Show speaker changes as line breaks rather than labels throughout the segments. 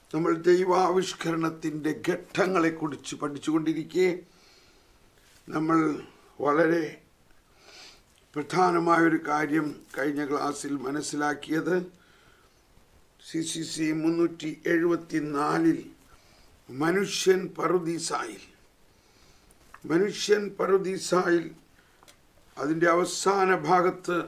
നമ്മൾ ദൈവാവിഷ്കരണത്തിൻ്റെ ഘട്ടങ്ങളെക്കുറിച്ച് പഠിച്ചുകൊണ്ടിരിക്കെ നമ്മൾ വളരെ പ്രധാനമായൊരു കാര്യം കഴിഞ്ഞ ക്ലാസ്സിൽ മനസ്സിലാക്കിയത് CCC 374 മനുഷ്യൻ പറുദീസായിൽ അതിൻ്റെ അവസാന ഭാഗത്ത്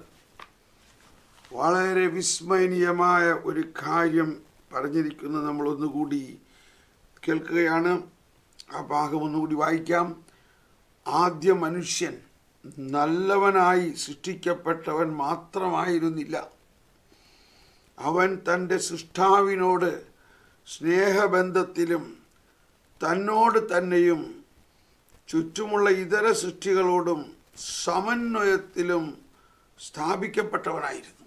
വളരെ വിസ്മയനീയമായ ഒരു കാര്യം പറഞ്ഞിരിക്കുന്നത് നമ്മൾ ഒന്നുകൂടി കേൾക്കുകയാണ്. ആ ഭാഗം ഒന്നുകൂടി വായിക്കാം. ആദ്യ മനുഷ്യൻ നല്ലവനായി സൃഷ്ടിക്കപ്പെട്ടവൻ മാത്രമായിരുന്നില്ല. അവൻ തൻ്റെ സൃഷ്ടാവിനോട് സ്നേഹബന്ധത്തിലും തന്നോട് തന്നെയും ചുറ്റുമുള്ള ഇതര സൃഷ്ടികളോടും സമന്വയത്തിലും സ്ഥാപിക്കപ്പെട്ടവനായിരുന്നു.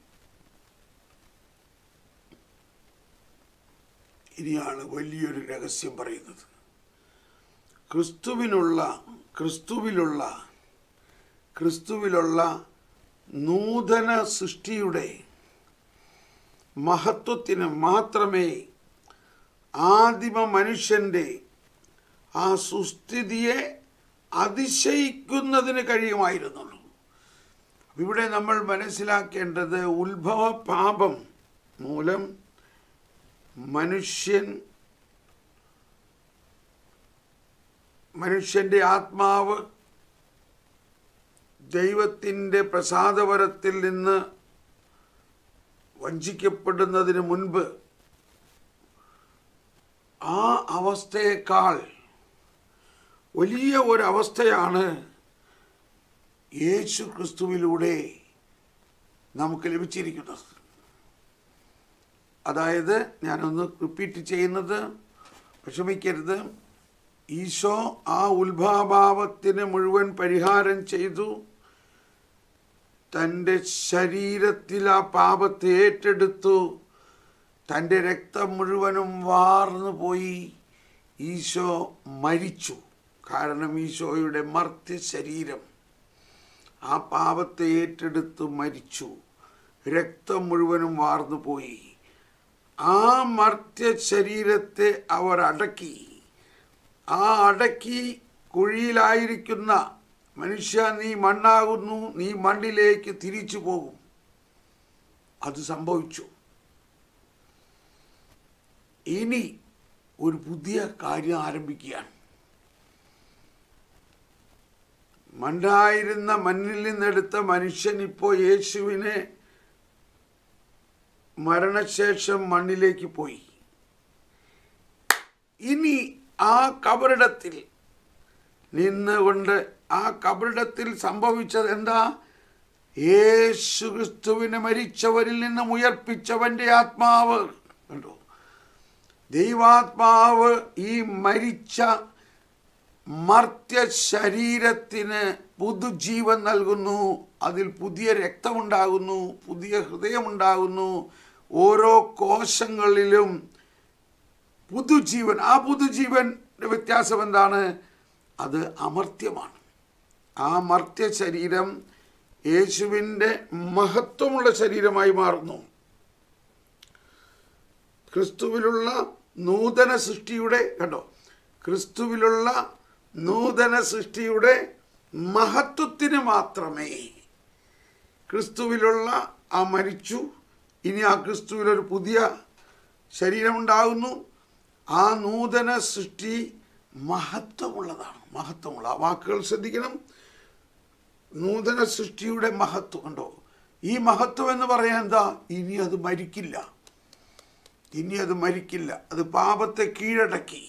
ഇനിയാണ് വലിയൊരു രഹസ്യം പറയുന്നത്. ക്രിസ്തുവിലുള്ള നൂതന സൃഷ്ടിയുടെ മഹത്വത്തിന് മാത്രമേ ആദിമ മനുഷ്യൻ്റെ ആ സുസ്ഥിതിയെ അതിശയിക്കുന്നതിന് കഴിയുമായിരുന്നുള്ളൂ. ഇവിടെ നമ്മൾ മനസ്സിലാക്കേണ്ടത്, ഉത്ഭവ പാപം മൂലം മനുഷ്യൻ്റെ ആത്മാവ് ദൈവത്തിൻ്റെ പ്രസാദവരത്തിൽ നിന്ന് വഞ്ചിക്കപ്പെടുന്നതിന് മുൻപ് ആ അവസ്ഥയേക്കാൾ വലിയ ഒരവസ്ഥയാണ് യേശു ക്രിസ്തുവിലൂടെ നമുക്ക് ലഭിച്ചിരിക്കുന്നത്. അതായത്, ഞാനൊന്ന് റിപ്പീറ്റ് ചെയ്യുന്നത് വിഷമിക്കരുത്. ഈശോ ആ ഉത്ഭവഭാവത്തിന് മുഴുവൻ പരിഹാരം ചെയ്തു. തൻ്റെ ശരീരത്തിൽ ആ പാപത്തെ ഏറ്റെടുത്തു. തൻ്റെ രക്തം മുഴുവനും വാർന്നു പോയി. ഈശോ മരിച്ചു. കാരണം ഈശോയുടെ മർത്യ ശരീരം ആ പാപത്തെ ഏറ്റെടുത്ത് മരിച്ചു. രക്തം മുഴുവനും വാർന്നു പോയി. ആ മർത്യ ശരീരത്തെ അവർ അടക്കി. ആ അടക്കി കുഴിയിലായിരിക്കുന്ന മനുഷ്യ, നീ മണ്ണാകുന്നു, നീ മണ്ണിലേക്ക് തിരിച്ചു പോകും. അത് സംഭവിച്ചു. ഇനി ഒരു പുതിയ കാര്യം ആരംഭിക്കുകയാണ്. മണ്ണായിരുന്ന മണ്ണിൽ നിന്നെടുത്ത മനുഷ്യൻ ഇപ്പോൾ യേശുവിനെ മരണശേഷം മണ്ണിലേക്ക് പോയി. ഇനി ആ കബറിടത്തിൽ നിന്നുകൊണ്ട് ആ കബറിടത്തിൽ സംഭവിച്ചത് എന്താ? യേശു ക്രിസ്തുവിനെ മരിച്ചവരിൽ നിന്നും ഉയർപ്പിച്ചവൻ്റെ ആത്മാവ് കണ്ടോ? ദൈവാത്മാവ് ഈ മരിച്ച മർത്യ ശരീരത്തിന് പുതുജീവൻ നൽകുന്നു. അതിൽ പുതിയ രക്തമുണ്ടാകുന്നു, പുതിയ ഹൃദയമുണ്ടാകുന്നു. ഓരോ കോശങ്ങളിലും പുതുജീവൻ. ആ പുതുജീവൻ്റെ വ്യത്യാസം എന്താണ്? അത് അമർത്യമാണ്. ആ മർത്യ ശരീരം യേശുവിൻ്റെ മഹത്വമുള്ള ശരീരമായി മാറുന്നു. ക്രിസ്തുവിലുള്ള നൂതന സൃഷ്ടിയുടെ കണ്ടോ, ക്രിസ്തുവിലുള്ള നൂതന സൃഷ്ടിയുടെ മഹത്വത്തിന് മാത്രമേ ക്രിസ്തുവിലുള്ള ആ മരിച്ചു. ഇനി ആ ക്രിസ്തുവിലൊരു പുതിയ ശരീരമുണ്ടാകുന്നു. ആ നൂതന സൃഷ്ടി മഹത്വമുള്ളതാണ്. മഹത്വമുള്ള ആ വാക്കുകൾ ശ്രദ്ധിക്കണം. നൂതന സൃഷ്ടിയുടെ മഹത്വം കണ്ടോ. ഈ മഹത്വം എന്ന് പറയാൻ എന്താ? ഇനി അത് മരിക്കില്ല. അത് പാപത്തെ കീഴടക്കി,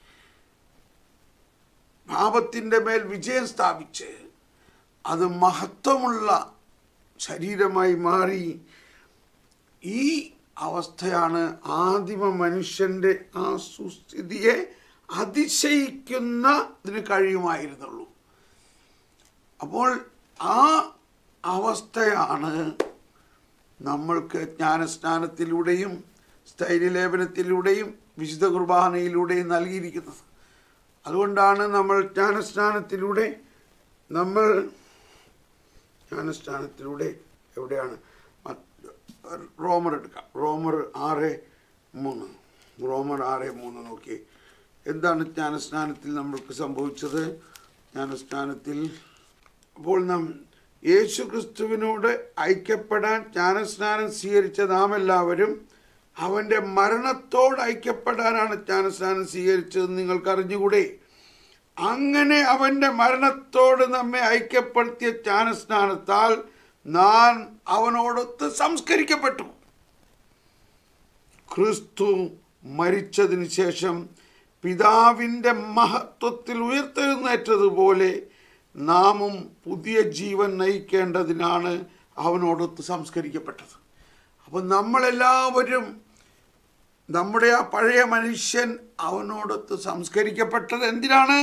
പാപത്തിൻ്റെ മേൽ വിജയം സ്ഥാപിച്ച് അത് മഹത്വമുള്ള ശരീരമായി മാറി. ഈ അവസ്ഥയാണ് ആദിമ മനുഷ്യൻ്റെ ആ സുസ്ഥിതിയെ അതിശയിക്കുന്നതിന് കഴിയുമായിരുന്നുള്ളൂ. അപ്പോൾ ആ അവസ്ഥയാണ് നമ്മൾക്ക് ജ്ഞാനസ്നാനത്തിലൂടെയും സ്ഥൈര്യലേപനത്തിലൂടെയും വിശുദ്ധ കുർബാനയിലൂടെയും നൽകിയിരിക്കുന്നത്. അതുകൊണ്ടാണ് നമ്മൾ ജ്ഞാനസ്നാനത്തിലൂടെ എവിടെയാണ്? റോമർ എടുക്കാം. റോമർ 6:3. റോമർ 6:3 നോക്കി. എന്താണ് ജ്ഞാനസ്നാനത്തിൽ നമ്മൾക്ക് സംഭവിച്ചത്? ജ്ഞാനസ്നാനത്തിൽ അപ്പോൾ നാം യേശു ക്രിസ്തുവിനോട് ഐക്യപ്പെടാൻ ജ്ഞാനസ്നാനം സ്വീകരിച്ച നാം എല്ലാവരും അവൻ്റെ മരണത്തോട് ഐക്യപ്പെടാനാണ് ജ്ഞാനസ്നാനം സ്വീകരിച്ചതെന്ന് നിങ്ങൾക്ക് അറിഞ്ഞുകൂടെ? അങ്ങനെ അവൻ്റെ മരണത്തോട് നമ്മെ ഐക്യപ്പെടുത്തിയ ജ്ഞാനസ്നാനത്താൽ നാം അവനോടൊത്ത് സംസ്കരിക്കപ്പെട്ടു. ക്രിസ്തു മരിച്ചതിന് ശേഷം പിതാവിൻ്റെ മഹത്വത്തിൽ ഉയർത്തെഴുന്നേറ്റതുപോലെ നാമും പുതിയ ജീവൻ നയിക്കേണ്ടതിനാണ് അവനോടൊത്ത് സംസ്കരിക്കപ്പെട്ടത്. അപ്പം നമ്മളെല്ലാവരും നമ്മുടെ ആ പഴയ മനുഷ്യൻ അവനോടൊത്ത് സംസ്കരിക്കപ്പെട്ടത് എന്തിനാണ്?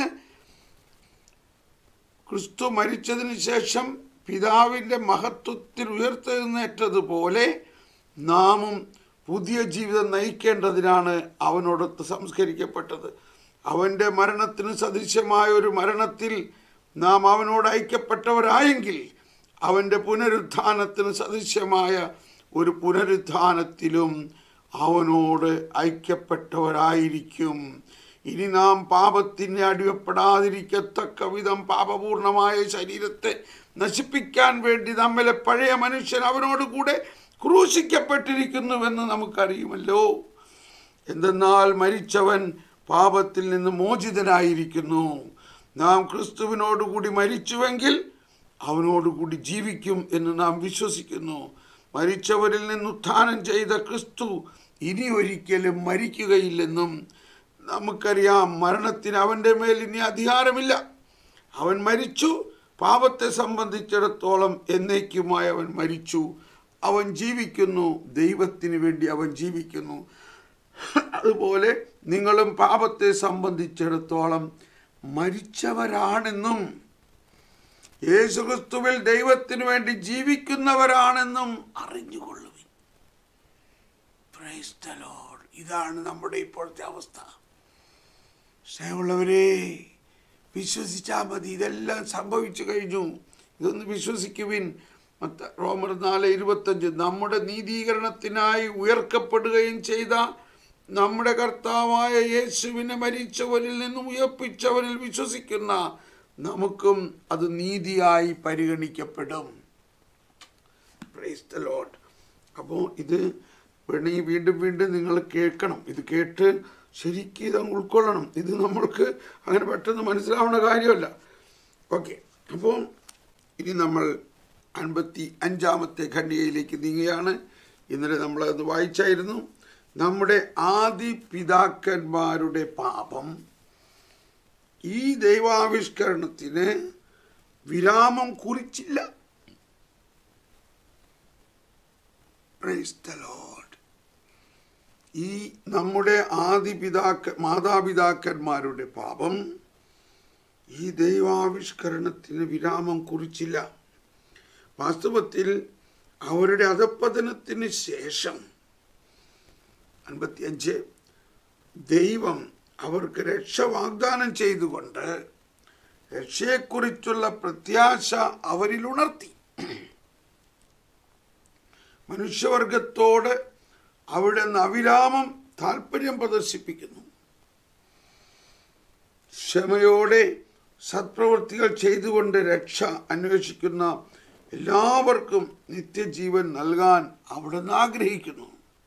ക്രിസ്തു മരിച്ചതിന് ശേഷം പിതാവിൻ്റെ മഹത്വത്തിൽ ഉയർത്തെഴുന്നേറ്റതുപോലെ നാമും പുതിയ ജീവിതം നയിക്കേണ്ടതിനാണ് അവനോടൊത്ത് സംസ്കരിക്കപ്പെട്ടത്. അവൻ്റെ മരണത്തിന് സദൃശ്യമായ ഒരു മരണത്തിൽ നാം അവനോട് ഐക്യപ്പെട്ടവരായെങ്കിൽ അവൻ്റെ പുനരുത്ഥാനത്തിന് സദൃശ്യമായ ഒരു പുനരുത്ഥാനത്തിലും അവനോട് ഐക്യപ്പെട്ടവരായിരിക്കും. ഇനി നാം പാപത്തിന് അടിമപ്പെടാതിരിക്കത്തക്ക വിധം പാപപൂർണമായ ശരീരത്തെ നശിപ്പിക്കാൻ വേണ്ടി നമ്മിലെ പഴയ മനുഷ്യൻ അവനോട് കൂടെ ക്രൂശിക്കപ്പെട്ടിരിക്കുന്നുവെന്ന് നമുക്കറിയുമല്ലോ. എന്തെന്നാൽ മരിച്ചവൻ പാപത്തിൽ നിന്ന് മോചിതനായിരിക്കുന്നു. നാം ക്രിസ്തുവിനോടുകൂടി മരിച്ചുവെങ്കിൽ അവനോടുകൂടി ജീവിക്കും എന്ന് നാം വിശ്വസിക്കുന്നു. മരിച്ചവരിൽ നിന്ന് ഉത്ഥാനം ചെയ്ത ക്രിസ്തു ഇനി ഒരിക്കലും മരിക്കുകയില്ലെന്നും നമുക്കറിയാം. മരണത്തിന് അവൻ്റെ മേൽ ഇനി അധികാരമില്ല. അവൻ മരിച്ചു. പാപത്തെ സംബന്ധിച്ചിടത്തോളം എന്നേക്കുമായി അവൻ മരിച്ചു. അവൻ ജീവിക്കുന്നു. ദൈവത്തിന് വേണ്ടി അവൻ ജീവിക്കുന്നു. അതുപോലെ നിങ്ങളും പാപത്തെ സംബന്ധിച്ചിടത്തോളം മരിച്ചവരാണെന്നും യേശുക്രിസ്തുവിൽ ദൈവത്തിന് വേണ്ടി ജീവിക്കുന്നവരാണെന്നും അറിഞ്ഞുകൊള്ളുവിൻ. Praise the Lord. ഇതാണ് നമ്മുടെ ഇപ്പോഴത്തെ അവസ്ഥ. സ്നേഹമുള്ളവരെ, വിശ്വസിച്ചാൽ മതി. ഇതെല്ലാം സംഭവിച്ചു കഴിഞ്ഞു. ഇതൊന്ന് വിശ്വസിക്കുവിൻ. റോമർ 4:25 നമ്മുടെ നീതീകരണത്തിനായി ഉയർക്കപ്പെടുകയും ചെയ്ത നമ്മുടെ കർത്താവായ യേശുവിനെ മരിച്ചവരിൽ നിന്നും ഉയർപ്പിച്ചവരിൽ വിശ്വസിക്കുന്ന നമുക്കും അത് നീതിയായി പരിഗണിക്കപ്പെടും. Praise the Lord. അപ്പോൾ ഇത് വേണമെങ്കിൽ വീണ്ടും വീണ്ടും നിങ്ങൾ കേൾക്കണം. ഇത് കേട്ട് ശരിക്കും ഇതങ്ങ് ഉൾക്കൊള്ളണം. ഇത് നമ്മൾക്ക് അങ്ങനെ പെട്ടെന്ന് മനസ്സിലാവുന്ന കാര്യമല്ല. ഓക്കെ, അപ്പോൾ ഇനി നമ്മൾ 55-ാമത്തെ ഖണ്ഡികയിലേക്ക് നീങ്ങുകയാണ്. ഇന്നലെ നമ്മളത് വായിച്ചായിരുന്നു. നമ്മുടെ ആദി പിതാക്കന്മാരുടെ പാപം ഈ ദൈവാവിഷ്കരണത്തിന് വിരാമം കുറിച്ചില്ല. Price the Lord. ഈ നമ്മുടെ മാതാപിതാക്കന്മാരുടെ പാപം ഈ ദൈവാവിഷ്കരണത്തിന് വിരാമം കുറിച്ചില്ല. വാസ്തവത്തിൽ അവരുടെ അധപ്പതനത്തിന് ശേഷം 55 ദൈവം അവർക്ക് രക്ഷ വാഗ്ദാനം ചെയ്തുകൊണ്ട് രക്ഷയെക്കുറിച്ചുള്ള പ്രത്യാശ അവരിൽ ഉണർത്തി. മനുഷ്യവർഗത്തോട് അവിടെ അവിരാമം താല്പര്യം പ്രദർശിപ്പിക്കുന്നു. ക്ഷമയോടെ സത്പ്രവൃത്തികൾ ചെയ്തുകൊണ്ട് രക്ഷ അന്വേഷിക്കുന്ന എല്ലാവർക്കും നിത്യജീവൻ നൽകാൻ അവിടുന്ന് ആഗ്രഹിക്കുന്നു.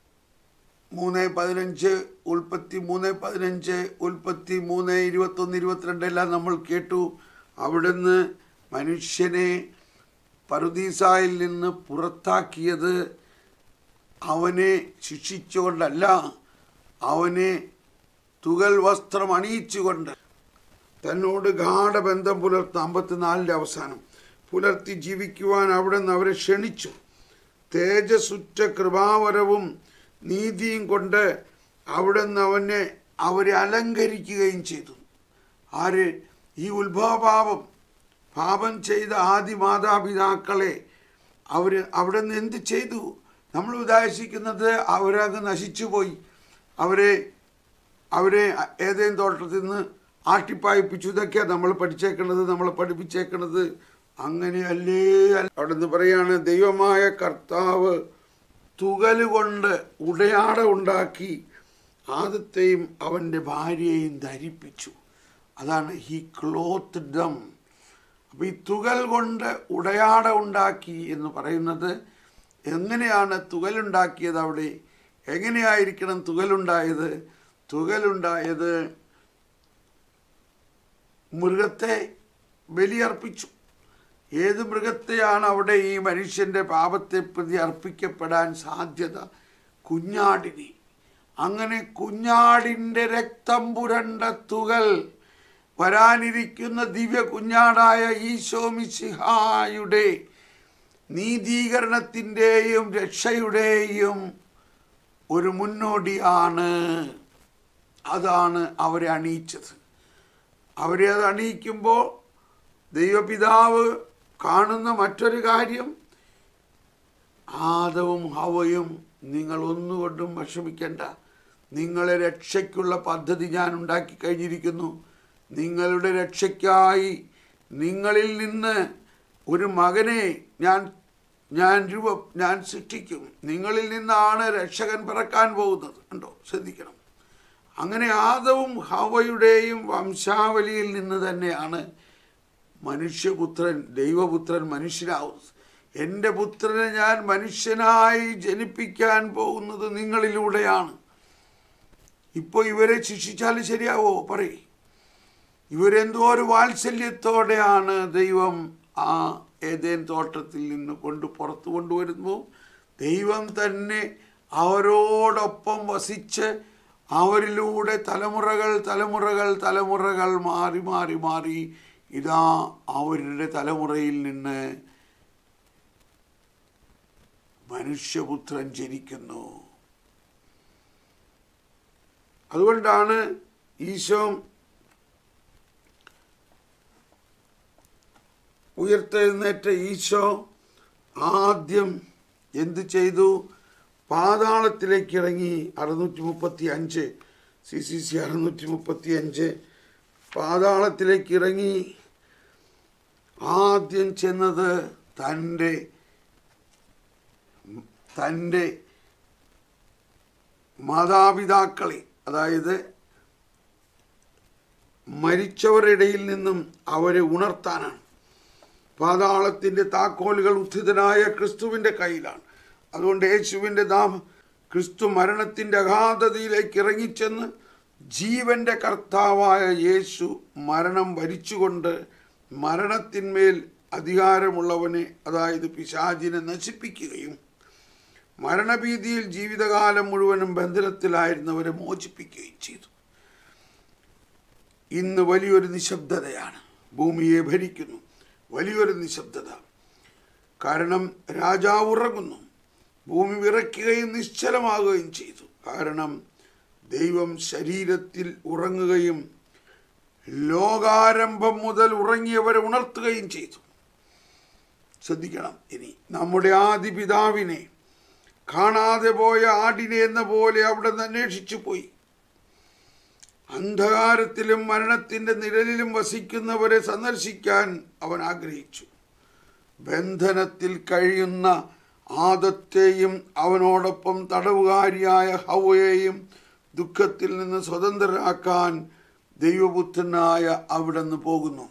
3:15 ഉൽപ്പത്തി 3:15 ഉൽപ്പത്തി 3:21-22 എല്ലാം നമ്മൾ കേട്ടു. അവിടുന്ന് മനുഷ്യനെ പറുദീസായിൽ നിന്ന് പുറത്താക്കിയത് അവനെ ശിക്ഷിച്ചുകൊണ്ടല്ല, അവനെ തുകൽ വസ്ത്രം അണിയിച്ചുകൊണ്ട് തന്നോട് ഗാഠബന്ധം പുലർത്ത 54 അവസാനം പുലർത്തി ജീവിക്കുവാൻ അവിടുന്ന് അവരെ ക്ഷണിച്ചു. തേജസ്സുറ്റ കൃപാവരവും നീതിയും കൊണ്ട് അവിടുന്ന് അവരെ അലങ്കരിക്കുകയും ചെയ്തു. ആര്? ഈ പാപം ചെയ്ത ആദി മാതാപിതാക്കളെ അവിടുന്ന് എന്ത് ചെയ്തു? നമ്മൾ ഉദ്ദേശിക്കുന്നത് അവരങ്ങ് നശിച്ചുപോയി, അവരെ ഏതേൻ തോട്ടത്തിൽ നിന്ന് ആട്ടിപ്പായിപ്പിച്ചു. ഇതൊക്കെയാണ് നമ്മൾ നമ്മളെ പഠിപ്പിച്ചേക്കുന്നത്. അങ്ങനെയല്ലേ. അവിടുന്ന് പറയാണ്, ദൈവമായ കർത്താവ് തുകലുകൊണ്ട് ഉടയാട ഉണ്ടാക്കി ആദത്തെയും അവൻ്റെ ഭാര്യയെയും ധരിപ്പിച്ചു. അതാണ് ഹി ക്ലോത്ത് ദം. അപ്പോൾ ഈ തുകൽ കൊണ്ട് ഉടയാട ഉണ്ടാക്കി എന്ന് പറയുന്നത് എങ്ങനെയാണ് തുകലുണ്ടാക്കിയത്? അവിടെ എങ്ങനെയായിരിക്കണം തുകലുണ്ടായത്? തുകലുണ്ടായത് മൃഗത്തെ ബലിയർപ്പിച്ചു. ഏത് മൃഗത്തെയാണ് അവിടെ ഈ മനുഷ്യൻ്റെ പാപത്തെ പ്രതി അർപ്പിക്കപ്പെടാൻ സാധ്യത? കുഞ്ഞാടിനെ. അങ്ങനെ കുഞ്ഞാടിൻ്റെ രക്തം പുരണ്ട തുകൽ വരാനിരിക്കുന്ന ദിവ്യ കുഞ്ഞാടായ ഈശോ മിശിഹായുടെ നീതീകരണത്തിൻ്റെയും രക്ഷയുടെയും ഒരു മുന്നോടിയാണ്. അതാണ് അവരെ അണിയിച്ചത്. അവരെ അത് അണിയിക്കുമ്പോൾ ദൈവപിതാവ് കാണുന്ന മറ്റൊരു കാര്യം, ആദവും ഹവ്വയും നിങ്ങൾ ഒന്നുകൊണ്ടും വിഷമിക്കേണ്ട, നിങ്ങളെ രക്ഷയ്ക്കുള്ള പദ്ധതി ഞാൻ ഉണ്ടാക്കി കഴിഞ്ഞിരിക്കുന്നു. നിങ്ങളുടെ രക്ഷയ്ക്കായി നിങ്ങളിൽ നിന്ന് ഒരു മകനെ ഞാൻ സൃഷ്ടിക്കും. നിങ്ങളിൽ നിന്നാണ് രക്ഷകൻ പിറക്കാൻ പോകുന്നത്. കണ്ടോ, ശ്രദ്ധിക്കണം. അങ്ങനെ ആദവും ഹവ്വയുടെയും വംശാവലിയിൽ നിന്ന് തന്നെയാണ് മനുഷ്യപുത്രൻ, ദൈവപുത്രൻ മനുഷ്യനാവുന്നത്. എൻ്റെ പുത്രനെ ഞാൻ മനുഷ്യനായി ജനിപ്പിക്കാൻ പോകുന്നത് നിങ്ങളിലൂടെയാണ്. ഇപ്പോൾ ഇവരെ ശിക്ഷിച്ചാൽ ശരിയാവോ? പറയ്. ഇവരെന്തോ ഒരു വാത്സല്യത്തോടെയാണ് ദൈവം ആ ഏദേൻ തോട്ടത്തിൽ നിന്ന് പുറത്തു കൊണ്ടുവരുന്നു. ദൈവം തന്നെ അവരോടൊപ്പം വസിച്ച് അവരിലൂടെ തലമുറകൾ മാറി മാറി മാറി ഇതാ അവരുടെ തലമുറയിൽ നിന്ന് മനുഷ്യപുത്രൻ ജനിക്കുന്നു. അതുകൊണ്ടാണ് ഈശോ ഉയർത്തെഴുന്നേറ്റ ഈശോ ആദ്യം എന്ത് ചെയ്തു? പാതാളത്തിലേക്ക് ഇറങ്ങി. 635 CCC 635 പാതാളത്തിലേക്ക് ഇറങ്ങി. ആദ്യം ചെന്നത് തൻ്റെ മാതാപിതാക്കളെ, അതായത് മരിച്ചവരുടെ ഇടയിൽ നിന്നും അവരെ ഉണർത്താനാണ്. പാതാളത്തിൻ്റെ താക്കോലുകൾ ഉത്ഥിതനായ ക്രിസ്തുവിൻ്റെ കയ്യിലാണ്. അതുകൊണ്ട് യേശുവിൻ്റെ ക്രിസ്തു മരണത്തിൻ്റെ അഗാധതയിലേക്ക് ഇറങ്ങിച്ചെന്ന് ജീവൻ്റെ കർത്താവായ യേശു മരണം വരിച്ചുകൊണ്ട് മരണത്തിന്മേൽ അധികാരമുള്ളവനെ, അതായത് പിശാചിനെ നശിപ്പിക്കുകയും മരണഭീതിയിൽ ജീവിതകാലം മുഴുവനും ബന്ധനത്തിലായിരുന്നവരെ മോചിപ്പിക്കുകയും ചെയ്തു. ഇന്ന് വലിയൊരു നിശബ്ദതയാണ് ഭൂമിയെ ഭരിക്കുന്നു. വലിയൊരു നിശബ്ദത. കാരണം രാജാവ് ഉറങ്ങുന്നു. ഭൂമി വിറയ്ക്കുകയും നിശ്ചലമാകുകയും ചെയ്തു. കാരണം ദൈവം ശരീരത്തിൽ ഉറങ്ങുകയും ലോകാരംഭം മുതൽ ഉറങ്ങിയവരെ ഉണർത്തുകയും ചെയ്തു. ശ്രദ്ധിക്കണം. ഇനി നമ്മുടെ ആദി പിതാവിനെ കാണാതെ പോയ ആടിനെ എന്ന പോലെ അവിടെ നിന്ന് അന്വേഷിച്ചു പോയി. അന്ധകാരത്തിലും മരണത്തിൻ്റെ നിഴലിലും വസിക്കുന്നവരെ സന്ദർശിക്കാൻ അവൻ ആഗ്രഹിച്ചു. ബന്ധനത്തിൽ കഴിയുന്ന ആദത്തെയും അവനോടൊപ്പം തടവുകാരിയായ ഹവ്വയെയും ദുഃഖത്തിൽ നിന്ന് സ്വതന്ത്രരാക്കാൻ ദൈവപുത്രനായ അവിടെ നിന്ന് പോകുന്നു.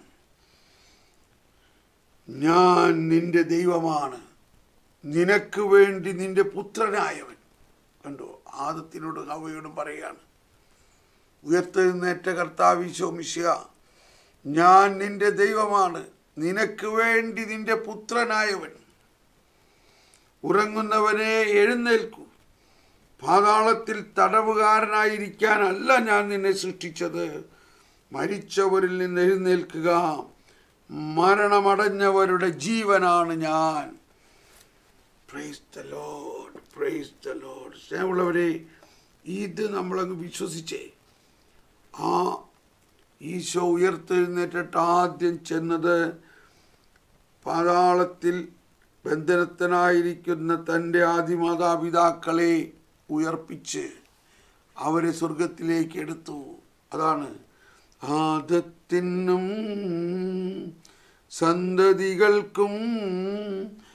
ഞാൻ നിന്റെ ദൈവമാണ്, നിനക്ക് വേണ്ടി നിന്റെ പുത്രനായവൻ. കണ്ടോ, ആദത്തിനോട് ഹവ്വയോടും പറയുകയാണ്. ഉയർത്തെഴുന്നേറ്റ കർത്താവ് ഈശോ മിശിഹ, ഞാൻ നിന്റെ ദൈവമാണ്, നിനക്ക് വേണ്ടി നിന്റെ പുത്രനായവൻ. ഉറങ്ങുന്നവനെ എഴുന്നേൽക്കൂ. പാതാളത്തിൽ തടവുകാരനായിരിക്കാനല്ല ഞാൻ നിന്നെ സൃഷ്ടിച്ചത്, മരിച്ചവരിൽ നിന്ന് എഴുന്നേൽക്കുക. മരണമടഞ്ഞവരുടെ ജീവനാണ് ഞാൻ. Praise the Lord, praise the Lord. സ്നേഹമുള്ളവരെ, ഇത് നമ്മളങ്ങ് വിശ്വസിച്ചേ. ആ ഈശോ ഉയർത്തെഴുന്നേറ്റിട്ട് ആദ്യം ചെന്നത് പാതാളത്തിൽ ബന്ധനത്തിനായിരിക്കുന്ന തൻ്റെ ആദിമാതാപിതാക്കളെ ഉയർപ്പിച്ച് അവരെ സ്വർഗത്തിലേക്ക് എടുത്തു. അതാണ് ആദത്തിനും സന്തതികൾക്കും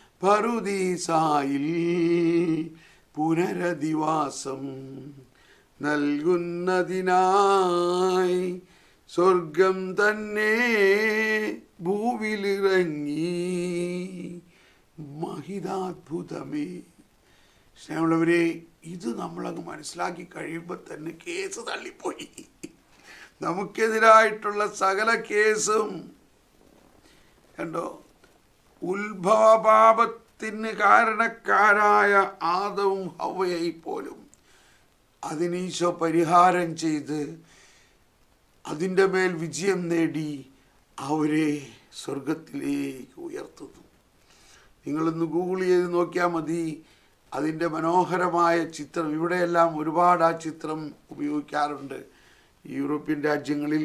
പറുദീസായിൽ പുനരധിവാസം നൽകുന്നതിനായി സ്വർഗം തന്നെ ഭൂവിലിറങ്ങി. മഹിതാത്ഭുതമേ. സ്നേഹമുള്ളവരെ, ഇത് നമ്മളങ്ങ് മനസ്സിലാക്കി കഴിയുമ്പോൾ തന്നെ കേസ് തള്ളിപ്പോയി. നമുക്കെതിരായിട്ടുള്ള സകല കേസും കണ്ടോ. ഉത്ഭവപാപത്തിന് കാരണക്കാരായ ആദവും ഹവ്വയെ പോലും അതിനീശോ പരിഹാരം ചെയ്ത് അതിൻ്റെ മേൽ വിജയം നേടി അവരെ സ്വർഗത്തിലേക്ക് ഉയർത്തുന്നു. നിങ്ങളൊന്ന് ഗൂഗിൾ ചെയ്ത് നോക്കിയാൽ മതി അതിൻ്റെ മനോഹരമായ ചിത്രം. ഇവിടെയെല്ലാം ഒരുപാട് ആ ചിത്രം ഉപയോഗിക്കാറുണ്ട്. യൂറോപ്യൻ രാജ്യങ്ങളിൽ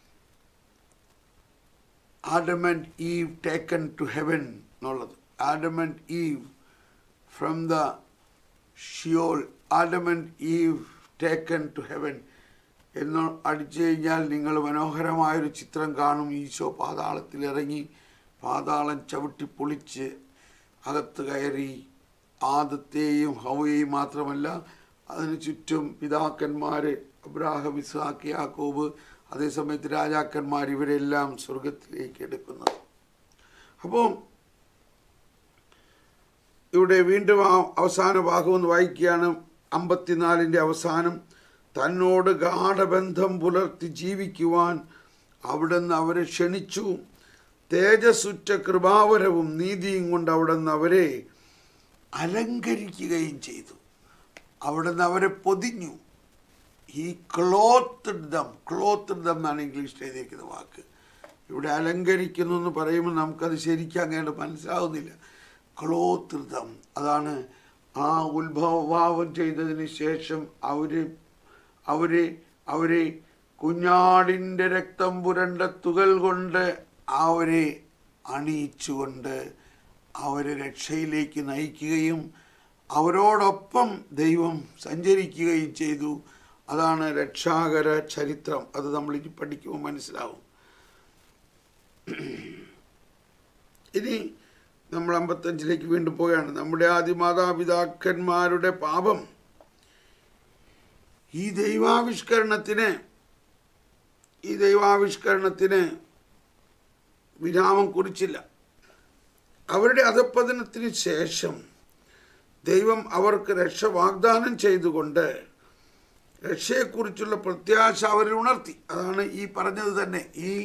Adam and Eve taken to heaven എന്നുള്ളത്. Adam and Eve from the Sheol, Adam and Eve taken to heaven എന്ന് അടിച്ചു കഴിഞ്ഞാൽ നിങ്ങൾ മനോഹരമായൊരു ചിത്രം കാണും. ഈശോ പാതാളത്തിൽ ഇറങ്ങി പാതാളം ചവിട്ടി പൊളിച്ച് അകത്ത് കയറി ആദത്തെയും ഹവ്വയെയും മാത്രമല്ല അതിന് ചുറ്റും പിതാക്കന്മാർ അബ്രാഹാം, ഇസ്ഹാക്ക്, യാക്കോബ്, അതേസമയത്ത് രാജാക്കന്മാർ, ഇവരെല്ലാം സ്വർഗത്തിലേക്ക് എടുക്കുന്നത്. അപ്പോൾ ഇവിടെ വീണ്ടും അവസാന ഭാഗം ഒന്ന് വായിക്കുകയാണ്. 54 അവസാനം. തന്നോട് ഗാഠബന്ധം പുലർത്തി ജീവിക്കുവാൻ അവിടുന്ന് അവരെ ക്ഷണിച്ചു. തേജസ്സുറ്റ കൃപാവരവും നീതിയും കൊണ്ട് അവിടുന്ന് അവരെ അലങ്കരിക്കുകയും ചെയ്തു. അവിടുന്ന് അവരെ പൊതിഞ്ഞു. ഈ ക്ലോത്ത്ഡ് ദം എന്നാണ് ഇംഗ്ലീഷിൽ എഴുതിയിരിക്കുന്ന വാക്ക്. ഇവിടെ അലങ്കരിക്കുന്നു എന്ന് പറയുമ്പോൾ നമുക്കത് ശരിക്കും അങ്ങോട്ട് മനസ്സിലാവുന്നില്ല. ക്ലോത്ത്ഡ് ദം, അതാണ് ആ ഉത്ഭവഭാവം ചെയ്തതിന് ശേഷം അവരെ കുഞ്ഞാടിൻ്റെ രക്തം പുരണ്ട തുകൽ കൊണ്ട് അവരെ അണിയിച്ചുകൊണ്ട് അവരെ രക്ഷയിലേക്ക് നയിക്കുകയും അവരോടൊപ്പം ദൈവം സഞ്ചരിക്കുകയും ചെയ്തു. അതാണ് രക്ഷാകര ചരിത്രം. അത് നമ്മളിനി പഠിക്കുമ്പോൾ മനസ്സിലാവും. ഇനി നമ്മൾ 55 വീണ്ടും പോവുകയാണ്. നമ്മുടെ ആദിമാതാപിതാക്കന്മാരുടെ പാപം ഈ ദൈവാവിഷ്കരണത്തിന് വിരാമം കുറിച്ചില്ല. അവരുടെ അധപ്പതനത്തിന് ശേഷം ദൈവം അവർക്ക് രക്ഷ വാഗ്ദാനം ചെയ്തുകൊണ്ട് രക്ഷയെക്കുറിച്ചുള്ള പ്രത്യാശ അവരിൽ ഉണർത്തി. അതാണ് ഈ പറഞ്ഞത് തന്നെ.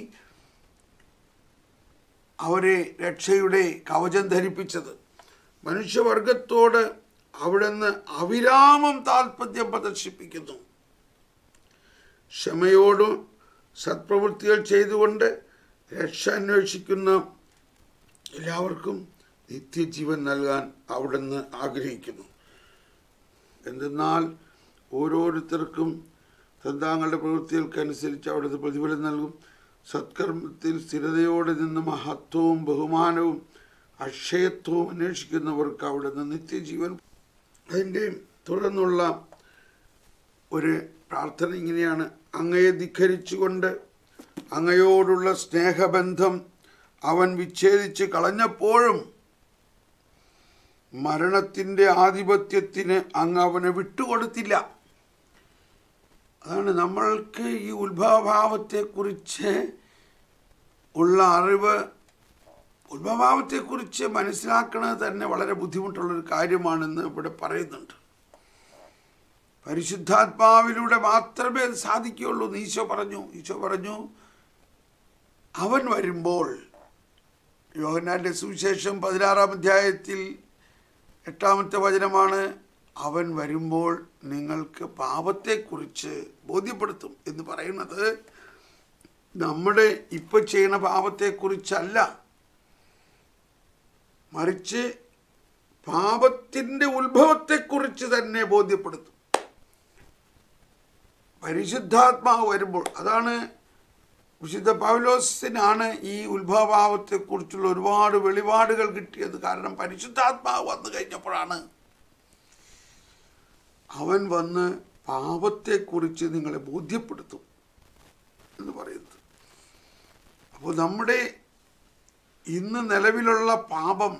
അവരെ രക്ഷയുടെ കവചം ധരിപ്പിച്ചത്. മനുഷ്യവർഗത്തോട് അവിടുന്ന് അവിരാമം താൽപര്യം പ്രദർശിപ്പിക്കുന്നു. ക്ഷമയോടും സത്പ്രവൃത്തികൾ ചെയ്തുകൊണ്ട് രക്ഷ അന്വേഷിക്കുന്ന എല്ലാവർക്കും നിത്യജീവൻ നൽകാൻ അവിടുന്ന് ആഗ്രഹിക്കുന്നു. എന്തെന്നാൽ ഓരോരുത്തർക്കും തങ്ങളുടെ പ്രവൃത്തികൾക്കനുസരിച്ച് അവിടുത്തെ പ്രതിഫലം നൽകും. സത്കർമ്മത്തിൽ സ്ഥിരതയോടെ നിന്ന് മഹത്വവും ബഹുമാനവും അക്ഷയത്വവും അന്വേഷിക്കുന്നവർക്ക് അവിടുന്ന് നിത്യജീവൻ. അതിൻ്റെ തുടർന്നുള്ള ഒരു പ്രാർത്ഥന ഇങ്ങനെയാണ്. അങ്ങയെ ധിക്കരിച്ചുകൊണ്ട് അങ്ങയോടുള്ള സ്നേഹബന്ധം അവൻ വിച്ഛേദിച്ച് കളഞ്ഞപ്പോഴും മരണത്തിൻ്റെ ആധിപത്യത്തിന് അങ്ങ് അവനെ വിട്ടുകൊടുത്തില്ല. അതാണ് നമ്മൾക്ക് ഈ ഉത്ഭവഭാവത്തെക്കുറിച്ച് ഉള്ള അറിവ്. ഉത്ഭവഭാവത്തെക്കുറിച്ച് മനസ്സിലാക്കുന്നത് തന്നെ വളരെ ബുദ്ധിമുട്ടുള്ളൊരു കാര്യമാണെന്ന് ഇവിടെ പറയുന്നുണ്ട്. പരിശുദ്ധാത്മാവിലൂടെ മാത്രമേ അത് സാധിക്കുകയുള്ളൂ എന്ന് ഈശോ പറഞ്ഞു. അവൻ വരുമ്പോൾ, യോഹന്നാന്റെ സുവിശേഷം 16-ാം അധ്യായത്തിൽ 8-ാമത്തെ വചനമാണ്, അവൻ വരുമ്പോൾ നിങ്ങൾക്ക് പാപത്തെക്കുറിച്ച് ബോധ്യപ്പെടുത്തും എന്ന് പറയുന്നത് നമ്മുടെ ഇപ്പോൾ ചെയ്യുന്ന പാപത്തെക്കുറിച്ചല്ല, മറിച്ച് പാപത്തിൻ്റെ ഉത്ഭവത്തെക്കുറിച്ച് തന്നെ ബോധ്യപ്പെടുത്തും. പരിശുദ്ധാത്മാവ് വരുമ്പോൾ, അതാണ് വിശുദ്ധ പൗലോസിനാണ് ഈ ഉത്ഭവഭാവത്തെക്കുറിച്ചുള്ള ഒരുപാട് വെളിപാടുകൾ കിട്ടിയത്. കാരണം പരിശുദ്ധാത്മാവ് വന്നു കഴിഞ്ഞപ്പോഴാണ് അവൻ വന്ന് പാപത്തെക്കുറിച്ച് നിങ്ങളെ ബോധ്യപ്പെടുത്തും എന്ന് പറയുന്നത്. അപ്പോൾ നമ്മുടെ ഇന്ന് നിലവിലുള്ള പാപം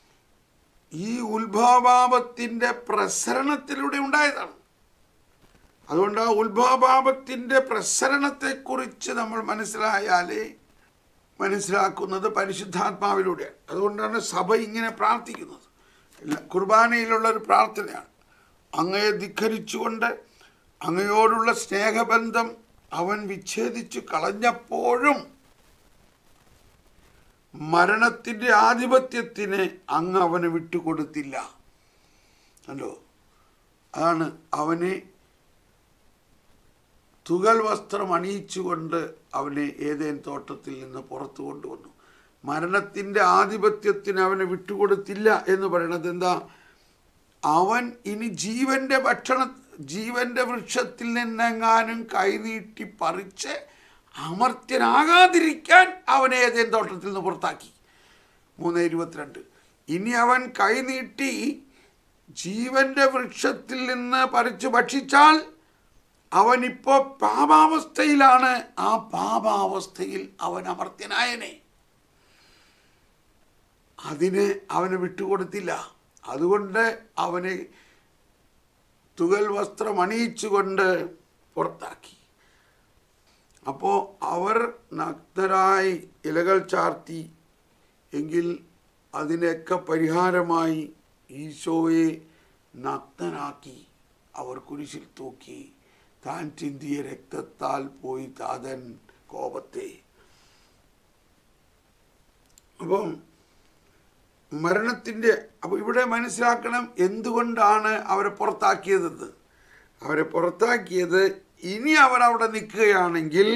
ഈ ഉത്ഭവഭാവത്തിൻ്റെ പ്രസരണത്തിലൂടെ ഉണ്ടായതാണ്. അതുകൊണ്ട് ആ ഉത്ഭവപാപത്തിൻ്റെ പ്രസരണത്തെക്കുറിച്ച് നമ്മൾ മനസ്സിലായാലേ മനസ്സിലാക്കുന്നത് പരിശുദ്ധാത്മാവിലൂടെയാണ്. അതുകൊണ്ടാണ് സഭ ഇങ്ങനെ പ്രാർത്ഥിക്കുന്നത്. കുർബാനയിലുള്ളൊരു പ്രാർത്ഥനയാണ്. അങ്ങയെ ധിക്കരിച്ചുകൊണ്ട് അങ്ങയോടുള്ള സ്നേഹബന്ധം അവൻ വിച്ഛേദിച്ചു കളഞ്ഞപ്പോഴും മരണത്തിൻ്റെ ആധിപത്യത്തിന് അങ്ങ് അവന് വിട്ടുകൊടുത്തില്ല. കണ്ടോ, അതാണ് അവനെ തുകൽ വസ്ത്രം അണിയിച്ചുകൊണ്ട് അവനെ ഏതേൻ തോട്ടത്തിൽ നിന്ന് പുറത്തു കൊണ്ടുവന്നു. മരണത്തിൻ്റെ ആധിപത്യത്തിന് അവനെ വിട്ടുകൊടുത്തില്ല എന്ന് പറയണത് എന്താ? അവൻ ഇനി ജീവന്റെ വൃക്ഷത്തിൽ നിന്നെങ്ങാനും കൈനീട്ടി പറിച്ച് അമർത്യനാകാതിരിക്കാൻ അവനെ ഏതേൻ തോട്ടത്തിൽ നിന്ന് പുറത്താക്കി. 3:22. ഇനി അവൻ കൈനീട്ടി ജീവന്റെ വൃക്ഷത്തിൽ നിന്ന് പറിച്ചു ഭക്ഷിച്ചാൽ അവനിപ്പോൾ പാപാവസ്ഥയിലാണ്. ആ പാപാവസ്ഥയിൽ അവൻ അമർത്യനായനെ. അതിന് അവന് വിട്ടുകൊടുത്തില്ല. അതുകൊണ്ട് അവനെ തുകൽ വസ്ത്രം അണിയിച്ചുകൊണ്ട് പുറത്താക്കി. അപ്പോൾ അവർ നഗ്നരായി ഇലകൾ ചാർത്തി എങ്കിൽ അതിനൊക്കെ പരിഹാരമായി ഈശോയെ നഗ്നനാക്കി അവർ കുരിശിൽ തൂക്കി. താൻ ചിന്തിയ രക്തത്താൽ പോയി താതൻ കോപത്തെ. അപ്പം മരണത്തിൻ്റെ അപ്പോൾ ഇവിടെ മനസ്സിലാക്കണം എന്തുകൊണ്ടാണ് അവരെ പുറത്താക്കിയതെന്ന്. അവരെ പുറത്താക്കിയത് ഇനി അവർ അവിടെ നിൽക്കുകയാണെങ്കിൽ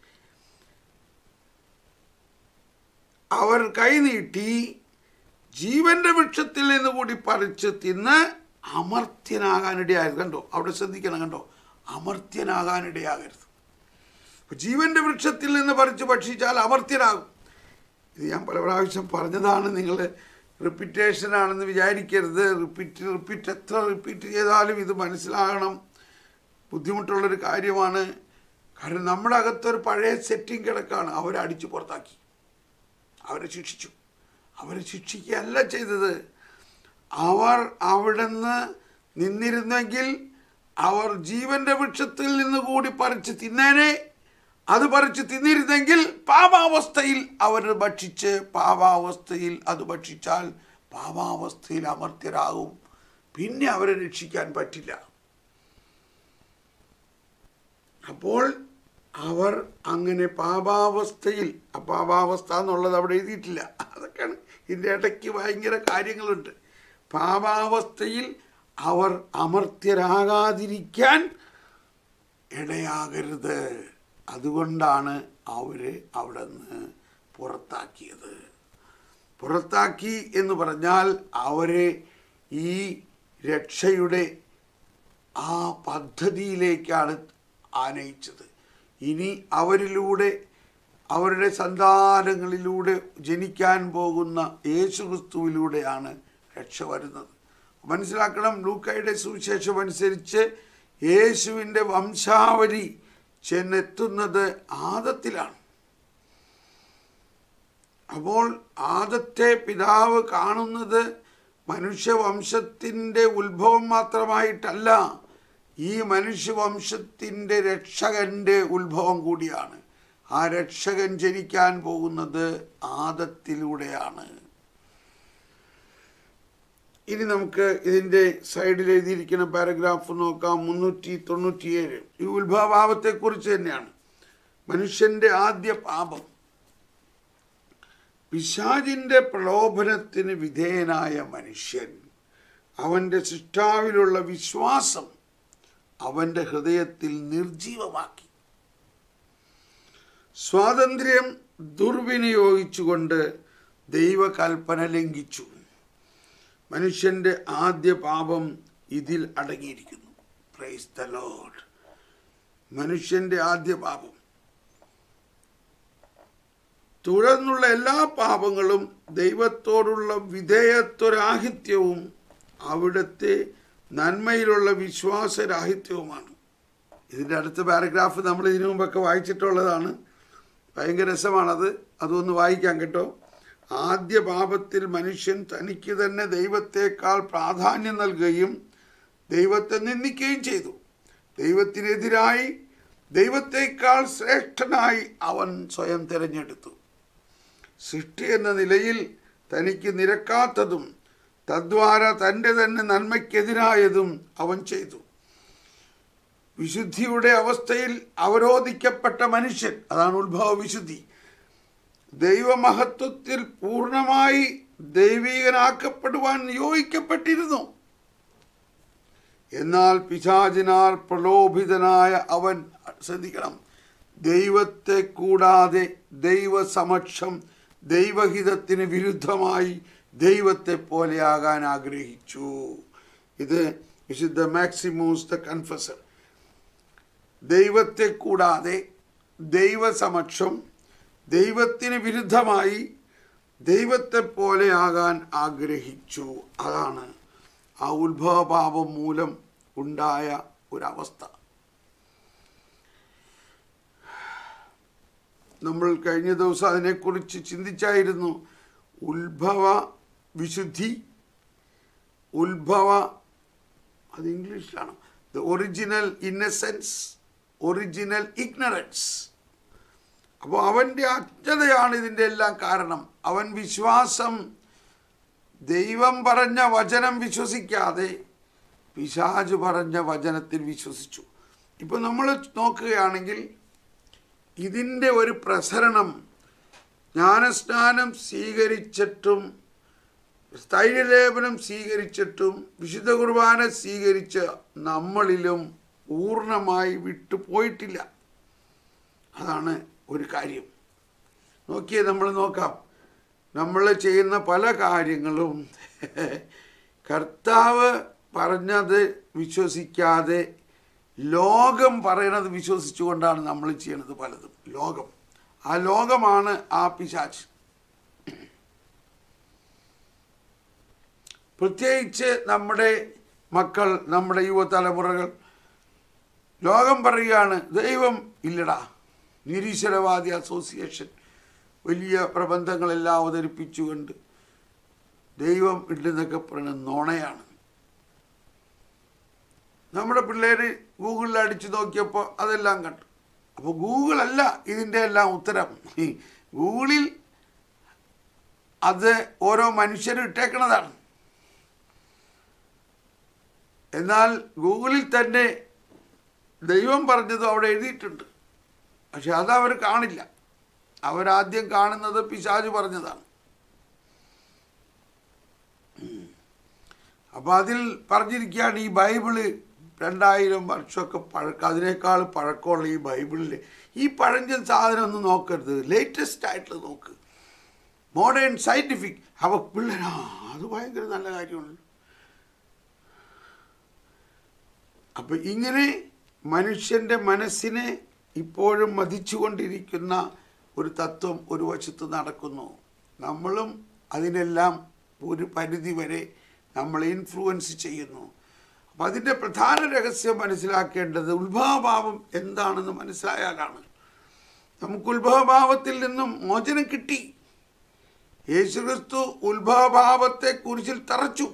അവർ കൈനീട്ടി ജീവന്റെ വൃക്ഷത്തിൽ നിന്ന് കൂടി പറിച്ച് തിന്ന് അമർത്യനാകാനിടയാകരുത്. കണ്ടോ, അവിടെ ശ്രദ്ധിക്കണം. കണ്ടോ, അമർത്യനാകാനിടയാകരുത്. ജീവന്റെ വൃക്ഷത്തിൽ നിന്ന് പറിച്ച് ഭക്ഷിച്ചാൽ അമർത്യനാകും. ഇത് ഞാൻ പല പ്രാവശ്യം പറഞ്ഞതാണ്. നിങ്ങൾ റിപ്പീറ്റേഷനാണെന്ന് വിചാരിക്കരുത്. എത്ര റിപ്പീറ്റ് ചെയ്താലും ഇത് മനസ്സിലാകണം. ബുദ്ധിമുട്ടുള്ളൊരു കാര്യമാണ്. കാരണം നമ്മുടെ അകത്തൊരു പഴയ സെറ്റിംഗ് കിടക്കാണ്. അവരെ അടിച്ചു പുറത്താക്കി, അവരെ ശിക്ഷിച്ചു. അവരെ ശിക്ഷിക്കുകയല്ല ചെയ്തത്. അവർ അവിടുന്ന് നിന്നിരുന്നെങ്കിൽ അവർ ജീവന്റെ വൃക്ഷത്തിൽ നിന്ന് കൂടി പറിച്ച് തിന്നേനെ. അത് പറിച്ച് തിന്നിരുന്നെങ്കിൽ പാപാവസ്ഥയിൽ അവർ ഭക്ഷിച്ച് പാപാവസ്ഥയിൽ അത് ഭക്ഷിച്ചാൽ പാപാവസ്ഥയിൽ അമർത്യരാകും. പിന്നെ അവരെ രക്ഷിക്കാൻ പറ്റില്ല. അപ്പോൾ അവർ അങ്ങനെ പാപാവസ്ഥയിൽ, പാപാവസ്ഥ എന്നുള്ളത് അവിടെ എഴുതിയിട്ടില്ല. അതൊക്കെയാണ് ഇതിൻ്റെ ഇടയ്ക്ക് ഭയങ്കര കാര്യങ്ങളുണ്ട്. പാപാവസ്ഥയിൽ അവർ അമർത്യരാകാതിരിക്കാൻ ഇടയാകരുത്. അതുകൊണ്ടാണ് അവരെ അവിടെ നിന്ന് പുറത്താക്കിയത്. പുറത്താക്കി എന്ന് പറഞ്ഞാൽ അവരെ ഈ രക്ഷയുടെ ആ പദ്ധതിയിലേക്കാണ് ആനയിച്ചത്. ഇനി അവരിലൂടെ, അവരുടെ സന്താനങ്ങളിലൂടെ ജനിക്കാൻ പോകുന്ന യേശുക്രിസ്തുവിലൂടെയാണ് രക്ഷ വരുന്നത്. മനസ്സിലാക്കണം, ലൂക്കായുടെ സുവിശേഷം അനുസരിച്ച് യേശുവിൻ്റെ വംശാവലി ചെന്നെത്തുന്നത് ആദത്തിലാണ്. അപ്പോൾ ആദത്തെ പിതാവ് കാണുന്നത് മനുഷ്യവംശത്തിൻ്റെ ഉത്ഭവം മാത്രമായിട്ടല്ല, ഈ മനുഷ്യവംശത്തിൻ്റെ രക്ഷകൻ്റെ ഉത്ഭവം കൂടിയാണ്. ആ രക്ഷകൻ ജനിക്കാൻ പോകുന്നത് ആദത്തിലൂടെയാണ്. ഇനി നമുക്ക് ഇതിൻ്റെ സൈഡിൽ എഴുതിയിരിക്കുന്ന പാരഗ്രാഫ് നോക്കാം. 397 ഈ ഉത്ഭവഭാവത്തെക്കുറിച്ച് തന്നെയാണ്. മനുഷ്യൻ്റെ ആദ്യ പാപം. പിശാചിൻ്റെ പ്രലോഭനത്തിന് വിധേയനായ മനുഷ്യൻ അവൻ്റെ സൃഷ്ടാവിലുള്ള വിശ്വാസം അവൻ്റെ ഹൃദയത്തിൽ നിർജീവമാക്കി. സ്വാതന്ത്ര്യം ദുർവിനിയോഗിച്ചുകൊണ്ട് ദൈവകൽപ്പന ലംഘിച്ചു. മനുഷ്യൻ്റെ ആദ്യ പാപം ഇതിൽ അടങ്ങിയിരിക്കുന്നു. Praise the Lord. മനുഷ്യൻ്റെ ആദ്യ പാപം. തുടർന്നുള്ള എല്ലാ പാപങ്ങളും ദൈവത്തോടുള്ള വിധേയത്വരാഹിത്യവും അവിടുത്തെ നന്മയിലുള്ള വിശ്വാസരാഹിത്യവുമാണ്. ഇതിൻ്റെ അടുത്ത പാരഗ്രാഫ് നമ്മൾ ഇതിനു മുമ്പൊക്കെ വായിച്ചിട്ടുള്ളതാണ്. ഭയങ്കര രസമാണത്. അതൊന്ന് വായിക്കാം കേട്ടോ. ആദ്യ പാപത്തിൽ മനുഷ്യൻ തനിക്ക് തന്നെ ദൈവത്തേക്കാൾ പ്രാധാന്യം നൽകുകയും ദൈവത്തെ നിന്ദിക്കുകയും ചെയ്തു. ദൈവത്തിനെതിരായി ദൈവത്തേക്കാൾ ശ്രേഷ്ഠനായി അവൻ സ്വയം തിരഞ്ഞെടുത്തു. സൃഷ്ടി എന്ന നിലയിൽ തനിക്ക് നിരക്കാത്തതും തദ്വാര തൻ്റെ തന്നെ നന്മയ്ക്കെതിരായതും അവൻ ചെയ്തു. വിശുദ്ധിയുടെ അവസ്ഥയിൽ അവരോധിക്കപ്പെട്ട മനുഷ്യൻ, അതാണ് ഉത്ഭവ വിശുദ്ധി, ദൈവമഹത്വത്തിൽ പൂർണ്ണമായി ദൈവികനാക്കപ്പെടുവാൻ നിയോഗിക്കപ്പെട്ടിരുന്നു. എന്നാൽ പിശാചിനാൽ പ്രലോഭിതനായ അവൻ, ശ്രദ്ധിക്കണം, ദൈവത്തെ കൂടാതെ ദൈവസമക്ഷം ദൈവഹിതത്തിന് വിരുദ്ധമായി ദൈവത്തെ പോലെയാകാൻ ആഗ്രഹിച്ചു. ഇത് വിശുദ്ധ മാക്സിമൂസ് ദ കൺഫസർ. ദൈവത്തെ കൂടാതെ ദൈവസമക്ഷം ദൈവത്തിന് വിരുദ്ധമായി ദൈവത്തെ പോലെയാകാൻ ആഗ്രഹിച്ചു. അതാണ് ആ ഉത്ഭവപാപം മൂലം ഉണ്ടായ ഒരവസ്ഥ. നമ്മൾ കഴിഞ്ഞ ദിവസം അതിനെക്കുറിച്ച് ചിന്തിച്ചായിരുന്നു. ഉത്ഭവ വിശുദ്ധി, അത് ഇംഗ്ലീഷിലാണ്, the original innocence, original ignorance. അപ്പോൾ അവൻ്റെ അജ്ഞതയാണ് ഇതിൻ്റെ എല്ലാം കാരണം. അവൻ വിശ്വാസം, ദൈവം പറഞ്ഞ വചനം വിശ്വസിക്കാതെ പിശാച് പറഞ്ഞ വചനത്തിൽ വിശ്വസിച്ചു. ഇപ്പോൾ നമ്മൾ നോക്കുകയാണെങ്കിൽ ഇതിൻ്റെ ഒരു പ്രസരണം ജ്ഞാനസ്നാനം സ്വീകരിച്ചിട്ടും സ്ഥൈര്യലേപനം സ്വീകരിച്ചിട്ടും വിശുദ്ധ കുർബാന സ്വീകരിച്ച നമ്മളിലും പൂർണ്ണമായി വിട്ടുപോയിട്ടില്ല. അതാണ് ഒരു കാര്യം. നമ്മൾ നോക്കാം, നമ്മൾ ചെയ്യുന്ന പല കാര്യങ്ങളും കർത്താവ് പറഞ്ഞത് വിശ്വസിക്കാതെ ലോകം പറയണത് വിശ്വസിച്ചുകൊണ്ടാണ് നമ്മൾ ചെയ്യണത് പലതും. ആ ലോകമാണ് ആ പിശാച്. പ്രത്യേകിച്ച് നമ്മുടെ മക്കൾ, നമ്മുടെ യുവതലമുറകൾ ലോകം പറയുകയാണ് ദൈവം ഇല്ലടാ. നിരീശ്വരവാദി അസോസിയേഷൻ വലിയ പ്രബന്ധങ്ങളെല്ലാം അവതരിപ്പിച്ചുകൊണ്ട് ദൈവം ഇല്ലെന്നൊക്കെ പറയുന്നത് നുണയാണ്. നമ്മുടെ പിള്ളേർ ഗൂഗിളിൽ അടിച്ചു നോക്കിയപ്പോൾ അതെല്ലാം കണ്ടു. അപ്പോൾ ഗൂഗിളല്ല ഇതിൻ്റെ എല്ലാം ഉത്തരം. ഗൂഗിളിൽ അത് ഓരോ മനുഷ്യരും ഇട്ടേക്കണതാണ്. എന്നാൽ ഗൂഗിളിൽ തന്നെ ദൈവം പറഞ്ഞതും അവിടെ എഴുതിയിട്ടുണ്ട്. പക്ഷെ അതവർ കാണില്ല. അവരാദ്യം കാണുന്നത് പിശാച് പറഞ്ഞതാണ്. അപ്പോൾ അതിൽ പറഞ്ഞിരിക്കുകയാണ് ഈ ബൈബിള് 2000 വർഷമൊക്കെ അതിനേക്കാൾ പഴക്കമുള്ള ഈ ബൈബിളിൽ ഈ പഴഞ്ചൻ സാധനം ഒന്നും നോക്കരുത്, ലേറ്റസ്റ്റ് ആയിട്ടുള്ള നോക്ക്, മോഡേൺ സയൻറ്റിഫിക്. അപ്പോൾ പിള്ളേരാ അത് ഭയങ്കര നല്ല കാര്യമാണ്. അപ്പം ഇങ്ങനെ മനുഷ്യൻ്റെ മനസ്സിനെ ഇപ്പോഴും മതിച്ചുകൊണ്ടിരിക്കുന്ന ഒരു തത്വം ഒരു വശത്ത് നടക്കുന്നു. നമ്മളും അതിനെല്ലാം ഒരു പരിധി വരെ നമ്മൾ ഇൻഫ്ലുവൻസ് ചെയ്യുന്നു. അപ്പം അതിൻ്റെ പ്രധാന രഹസ്യം മനസ്സിലാക്കേണ്ടത് ഉത്ഭവഭാവം എന്താണെന്ന് മനസ്സിലായാലാണ്. നമുക്ക് ഉത്ഭവഭാവത്തിൽ നിന്നും മോചനം കിട്ടി. യേശുക്രിസ്തു ഉത്ഭവഭാവത്തെ കുരിശിൽ തറച്ചു.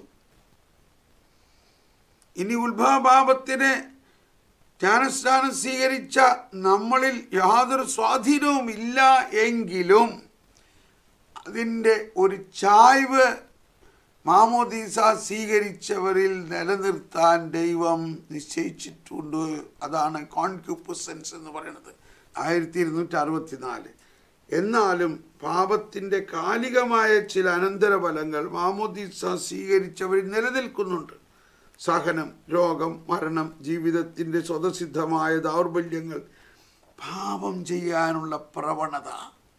ഇനി ഉത്ഭവഭാവത്തിന് ജ്ഞാനസ്നാനം സ്വീകരിച്ച നമ്മളിൽ യാതൊരു സ്വാധീനവും ഇല്ല എങ്കിലും അതിൻ്റെ ഒരു ചായ്വ് മാമോദീസ സ്വീകരിച്ചവരിൽ നിലനിർത്താൻ ദൈവം നിശ്ചയിച്ചിട്ടുണ്ട്. അതാണ് കോൺക്യുപ്പസൻസ് എന്ന് പറയുന്നത്, 1264. എന്നാലും പാപത്തിൻ്റെ കാലികമായ ചില അനന്തരഫലങ്ങൾ മാമോദീസ സ്വീകരിച്ചവരിൽ നിലനിൽക്കുന്നുണ്ട്. സഹനം, രോഗം, മരണം, ജീവിതത്തിൻ്റെ സ്വതസിദ്ധമായ ദൗർബല്യങ്ങൾ, പാപം ചെയ്യാനുള്ള പ്രവണത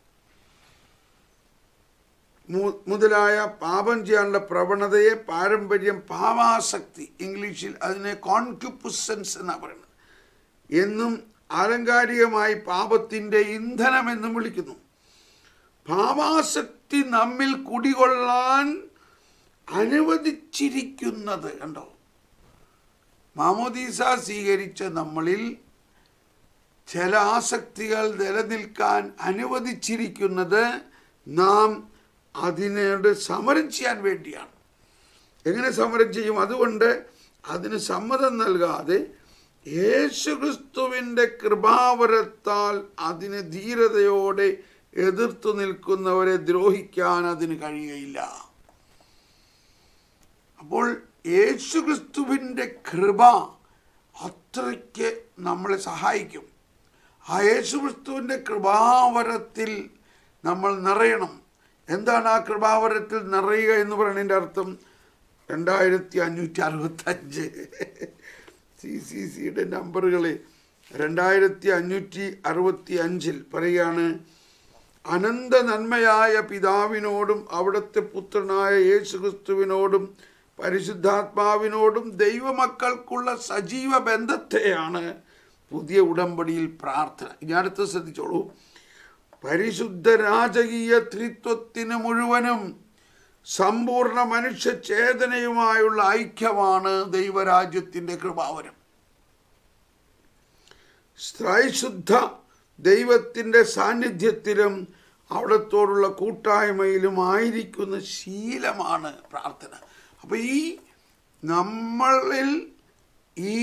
മുതലായ പാപം ചെയ്യാനുള്ള പ്രവണതയെ പാരമ്പര്യം പാവാസക്തി, ഇംഗ്ലീഷിൽ അതിനെ കോൺക്യുപ്പസൻസ് എന്നാണ് പറയുന്നത്, എന്നും ആലങ്കാരികമായി പാപത്തിൻ്റെ ഇന്ധനമെന്നും വിളിക്കുന്നു. പാവാസക്തി നമ്മിൽ കുടികൊള്ളാൻ അനുവദിച്ചിരിക്കുന്നത് കണ്ടോ. മാമോദീസ സ്വീകരിച്ച നമ്മളിൽ ചില ആസക്തികൾ നിലനിൽക്കാൻ അനുവദിച്ചിരിക്കുന്നത് നാം അതിനോട് സമരം ചെയ്യാൻ വേണ്ടിയാണ്. എങ്ങനെ സമരം ചെയ്യും? അതുകൊണ്ട് അതിന് സമ്മതം നൽകാതെ യേശുക്രിസ്തുവിൻ്റെ കൃപാവരത്താൽ അതിനെ ധീരതയോടെ എതിർത്തു നിൽക്കുന്നവരെ ദ്രോഹിക്കാൻ അതിന് കഴിയുകയില്ല. അപ്പോൾ യേശുക്രിസ്തുവിൻ്റെ കൃപ അത്രയ്ക്ക് നമ്മളെ സഹായിക്കും. ആ യേശുക്രിസ്തുവിൻ്റെ കൃപാവരത്തിൽ നമ്മൾ നിറയണം. എന്താണ് ആ കൃപാവരത്തിൽ നിറയുക എന്ന് പറയുന്നതിൻ്റെ അർത്ഥം? 2565 CCCയുടെ നമ്പറുകളെ 2565 പറയുകയാണ്, അനന്ത നന്മയായ പിതാവിനോടും അവിടുത്തെ പുത്രനായ യേശുക്രിസ്തുവിനോടും പരിശുദ്ധാത്മാവിനോടും ദൈവമക്കൾക്കുള്ള സജീവ ബന്ധത്തെയാണ് പുതിയ ഉടമ്പടിയിൽ പ്രാർത്ഥന. ഇനി അടുത്ത് ശ്രദ്ധിച്ചോളൂ. പരിശുദ്ധ രാജകീയ ത്രിത്വത്തിന് മുഴുവനും സമ്പൂർണ്ണ മനുഷ്യ ചേതനയുമായുള്ള ഐക്യമാണ് ദൈവരാജ്യത്തിൻ്റെ കൃപാവരം. ത്രൈശുദ്ധ ദൈവത്തിൻ്റെ സാന്നിധ്യത്തിലും അവിടത്തോടുള്ള കൂട്ടായ്മയിലും ആയിരിക്കുന്ന ശീലമാണ് പ്രാർത്ഥന. അപ്പോൾ ഈ നമ്മളിൽ ഈ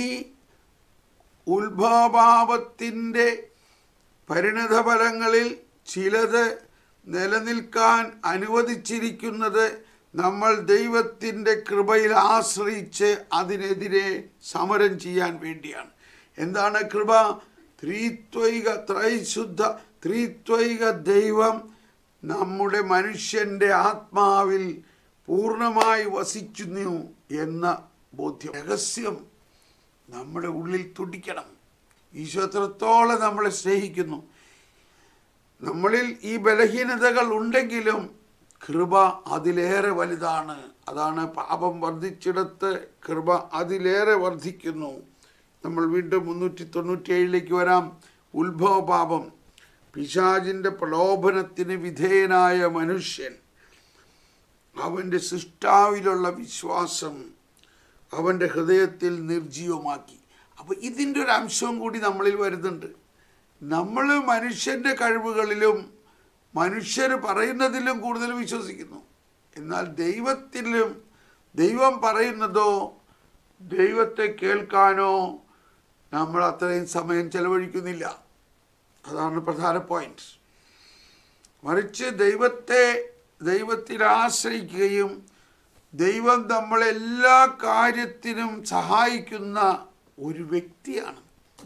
ഉത്ഭവഭാവത്തിൻ്റെ പരിണതഫലങ്ങളിൽ ചിലത് നിലനിൽക്കാൻ അനുവദിച്ചിരിക്കുന്നത് നമ്മൾ ദൈവത്തിൻ്റെ കൃപയിൽ ആശ്രയിച്ച് അതിനെതിരെ സമരം ചെയ്യാൻ വേണ്ടിയാണ്. എന്താണ് കൃപ? ത്രൈശുദ്ധ ത്രിത്വൈക ദൈവം നമ്മുടെ മനുഷ്യൻ്റെ ആത്മാവിൽ പൂർണ്ണമായി വസിക്കുന്നു എന്ന ബോധ്യം, രഹസ്യം നമ്മുടെ ഉള്ളിൽ തുടിക്കണം. ഈശോ എത്രത്തോളം നമ്മളെ സ്നേഹിക്കുന്നു. നമ്മളിൽ ഈ ബലഹീനതകൾ ഉണ്ടെങ്കിലും കൃപ അതിലേറെ വലുതാണ്. അതാണ് പാപം വർദ്ധിച്ചിടത്ത് കൃപ അതിലേറെ വർദ്ധിക്കുന്നു. നമ്മൾ വീണ്ടും 397 വരാം. ഉത്ഭവപാപം. പിശാചിൻ്റെ പ്രലോഭനത്തിന് വിധേയനായ മനുഷ്യൻ അവൻ്റെ സൃഷ്ടാവിലുള്ള വിശ്വാസം അവൻ്റെ ഹൃദയത്തിൽ നിർജീവമാക്കി. അപ്പോൾ ഇതിൻ്റെ ഒരു അംശവും കൂടി നമ്മളിൽ വരുന്നുണ്ട്. നമ്മൾ മനുഷ്യൻ്റെ കഴിവുകളിലും മനുഷ്യർ പറയുന്നതിലും കൂടുതൽ വിശ്വസിക്കുന്നു. എന്നാൽ ദൈവത്തിലും ദൈവം പറയുന്നതോ ദൈവത്തെ കേൾക്കാനോ നമ്മൾ അത്രയും സമയം ചെലവഴിക്കുന്നില്ല. അതാണ് പ്രധാന പോയിന്റ്. മറിച്ച് ദൈവത്തിൽ ആശ്രയിക്കുകയും ദൈവം നമ്മളെല്ലാ കാര്യത്തിനും സഹായിക്കുന്ന ഒരു വ്യക്തിയാണ്.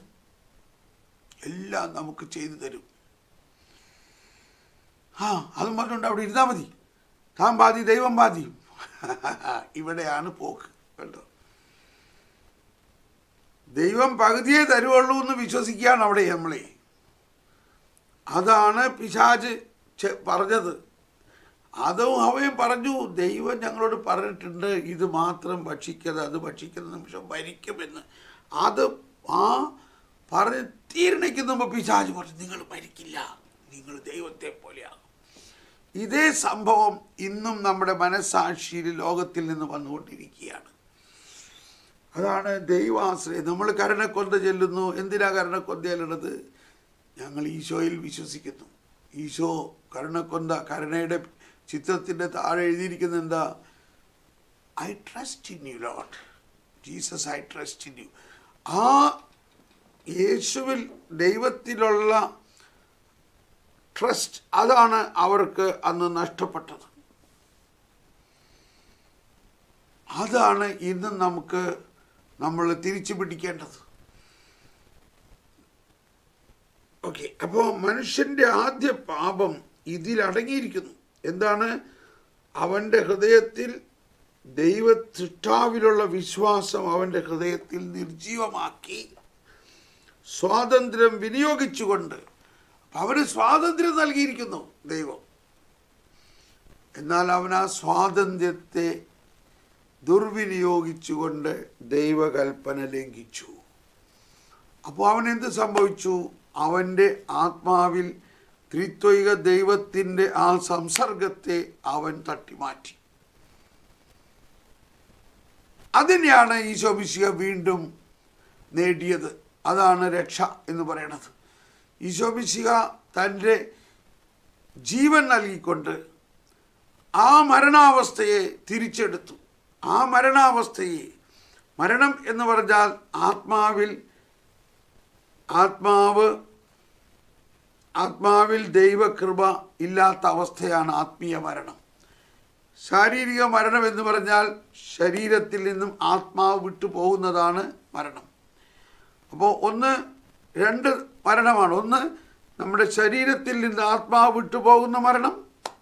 എല്ലാം നമുക്ക് ചെയ്തു തരും. അതും പറഞ്ഞുകൊണ്ട് അവിടെ ഇരുന്നാൽ മതി, താൻ ബാധി ദൈവം ബാധി. ഇവിടെയാണ് പോക്ക്. കണ്ടോ, ദൈവം പകുതിയെ തരുവുള്ളൂ എന്ന് വിശ്വസിക്കുകയാണ് അവിടെ നമ്മളെ. അതാണ് പിശാച് പറഞ്ഞത്. അതും അവയും പറഞ്ഞു, ദൈവം ഞങ്ങളോട് പറഞ്ഞിട്ടുണ്ട് ഇത് മാത്രം ഭക്ഷിക്കരുത്, അത് ഭക്ഷിക്കുന്ന നിമിഷം മരിക്കുമെന്ന്. അത് പറഞ്ഞ് തീർണിക്കുന്ന മുമ്പ് പിശാച് പറഞ്ഞു, നിങ്ങൾ മരിക്കില്ല, നിങ്ങൾ ദൈവത്തെ പോലെയാണ്. ഇതേ സംഭവം ഇന്നും നമ്മുടെ മനസ്സാക്ഷിയിൽ ലോകത്തിൽ നിന്ന് വന്നുകൊണ്ടിരിക്കുകയാണ്. അതാണ് ദൈവാശ്രയം. നമ്മൾ കരുണക്കൊന്ത ചെല്ലുന്നു. എന്തിനാ കരുണക്കൊന്ത ചെല്ലുന്നത്? ഞങ്ങൾ ഈശോയിൽ വിശ്വസിക്കുന്നു. ഈശോ കരുണക്കൊന്ത, കരുണയുടെ ചിത്രത്തിൻ്റെ താഴെ എഴുതിയിരിക്കുന്നത് എന്താ? I trust in you Lord Jesus, I trust in you. ആ യേശുവിൽ ദൈവത്തിലുള്ള ട്രസ്റ്റ്, അതാണ് അവർക്ക് അന്ന് നഷ്ടപ്പെട്ടത്. അതാണ് ഇന്നും നമ്മൾ തിരിച്ചു പിടിക്കേണ്ടത്. ഓക്കെ, അപ്പോൾ മനുഷ്യൻ്റെ ആദ്യ പാപം ഇതിലടങ്ങിയിരിക്കുന്നു. എന്താണ്? അവൻ്റെ ഹൃദയത്തിൽ ദൈവസൃഷ്ടാവിലുള്ള വിശ്വാസം അവൻ്റെ ഹൃദയത്തിൽ നിർജീവമാക്കി സ്വാതന്ത്ര്യം വിനിയോഗിച്ചുകൊണ്ട്, അവന് സ്വാതന്ത്ര്യം നൽകിയിരിക്കുന്നു ദൈവം. എന്നാൽ അവൻ ആ സ്വാതന്ത്ര്യത്തെ ദുർവിനിയോഗിച്ചുകൊണ്ട് ദൈവകൽപ്പന ലംഘിച്ചു. അപ്പോൾ അവൻ എന്ത് സംഭവിച്ചു? അവൻ്റെ ആത്മാവിൽ ത്രിത്വൈക ദൈവത്തിൻ്റെ ആ സംസർഗത്തെ അവൻ തട്ടിമാറ്റി. അതിനെയാണ് ഈശോ മിശിഹ വീണ്ടും നേടിയത്. അതാണ് രക്ഷ എന്ന് പറയുന്നത്. ഈശോ മിശിഹ തൻ്റെ ജീവൻ നൽകിക്കൊണ്ട് ആ മരണാവസ്ഥയെ തിരിച്ചെടുത്തു. ആ മരണാവസ്ഥയെ, മരണം എന്ന് പറഞ്ഞാൽ ആത്മാവിൽ ആത്മാവിൽ ദൈവകൃപ ഇല്ലാത്ത അവസ്ഥയാണ് ആത്മീയ മരണം. ശാരീരിക മരണം എന്ന് പറഞ്ഞാൽ ശരീരത്തിൽ നിന്നും ആത്മാവ് വിട്ടു പോകുന്നതാണ് മരണം. അപ്പോൾ രണ്ട് മരണമാണ്. ഒന്ന്, നമ്മുടെ ശരീരത്തിൽ നിന്ന് ആത്മാവ് വിട്ടുപോകുന്ന മരണം.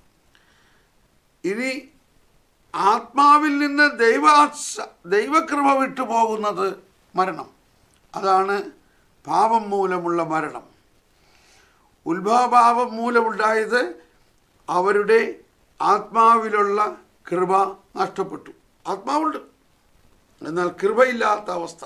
ഇനി ആത്മാവിൽ നിന്ന് ദൈവകൃപ വിട്ടുപോകുന്നത് മരണം. അതാണ് പാപം മൂലമുള്ള മരണം. ഉത്ഭവപാപം മൂലമുണ്ടായത് അവരുടെ ആത്മാവിലുള്ള കൃപ നഷ്ടപ്പെട്ടു. ആത്മാവുണ്ട്, എന്നാൽ കൃപയില്ലാത്ത അവസ്ഥ.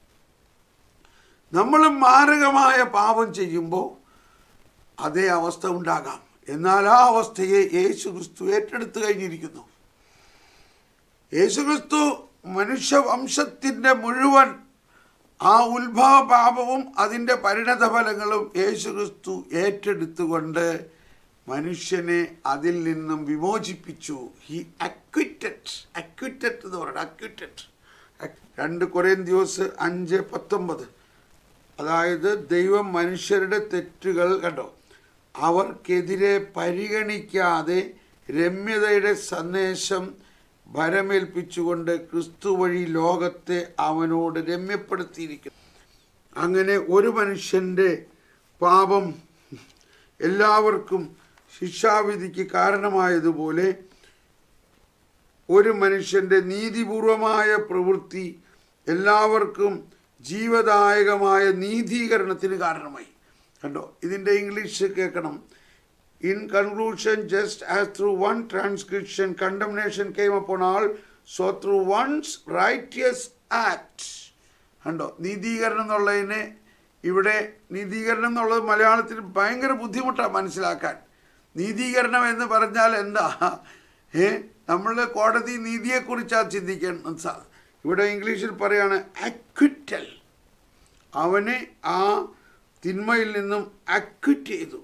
നമ്മളും മാരകമായ പാപം ചെയ്യുമ്പോൾ അതേ അവസ്ഥ ഉണ്ടാകാം. എന്നാൽ ആ അവസ്ഥയെ യേശുക്രിസ്തു ഏറ്റെടുത്തു കഴിഞ്ഞിരിക്കുന്നു. യേശുക്രിസ്തു മനുഷ്യവംശത്തിൻ്റെ മുഴുവൻ ആ ഉത്ഭവ പാപവും അതിൻ്റെ പരിണതഫലങ്ങളും യേശുക്രിസ്തു ഏറ്റെടുത്തുകൊണ്ട് മനുഷ്യനെ അതിൽ നിന്നും വിമോചിപ്പിച്ചു. ഹി അക്വിറ്റഡ് എന്ന് പറയുന്നത് അക്വിറ്റഡ്. 2 കൊരിന്ത്യർ 5:19. അതായത് ദൈവം മനുഷ്യരുടെ തെറ്റുകൾ കണ്ടോ അവർക്കെതിരെ പരിഗണിക്കാതെ രമ്യതയുടെ സന്ദേശം ഭരമേൽപ്പിച്ചുകൊണ്ട് ക്രിസ്തു വഴി ലോകത്തെ അവനോട് രമ്യപ്പെടുത്തിയിരിക്കുന്നു. അങ്ങനെ ഒരു മനുഷ്യൻ്റെ പാപം എല്ലാവർക്കും ശിക്ഷാവിധിക്ക് കാരണമായതുപോലെ ഒരു മനുഷ്യൻ്റെ നീതിപൂർവമായ പ്രവൃത്തി എല്ലാവർക്കും ജീവദായകമായ നീതീകരണത്തിന് കാരണമായി. കണ്ടോ, ഇതിൻ്റെ ഇംഗ്ലീഷ് കേൾക്കണം. In conclusion, just as through one transgression condemnation came upon all, so through one's righteous act. കണ്ടോ, നീതീകരണം എന്നുള്ളതിനെ ഇവിടെ നീതീകരണം എന്നുള്ളത് മലയാളത്തിൽ ഭയങ്കര ബുദ്ധിമുട്ടാണ് മനസ്സിലാക്കാൻ. നീതീകരണം എന്ന് പറഞ്ഞാൽ എന്താ? നമ്മൾ കോടതി നീതിയെക്കുറിച്ചാണ് ചിന്തിക്കേണ്ടത്. ഇവിടെ ഇംഗ്ലീഷിൽ പറയാണ് അക്വിറ്റൽ. അവനെ ആ തിന്മയിൽ നിന്നും അക്വിറ്റ് ചെയ്തു.